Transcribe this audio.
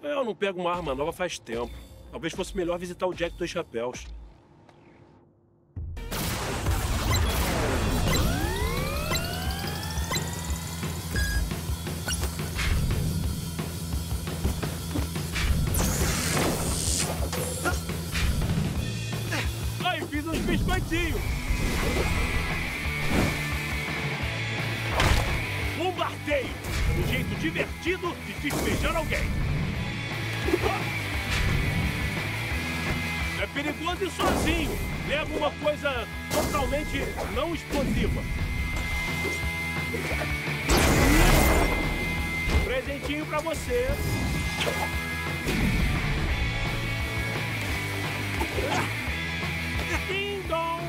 Eu não pego uma arma nova faz tempo. Talvez fosse melhor visitar o Jack dos Chapéus. Ai, fiz uns biscoitinhos! Bombardeio! Um jeito divertido de despejar alguém! É perigoso ir sozinho. Leva uma coisa totalmente não explosiva. Presentinho pra você. Ding dong!